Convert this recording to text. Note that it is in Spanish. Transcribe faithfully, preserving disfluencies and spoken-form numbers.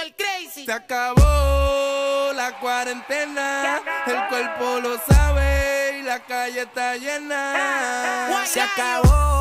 el crazy. Se acabó la cuarentena, el cuerpo lo sabe y la calle está llena. Se acabó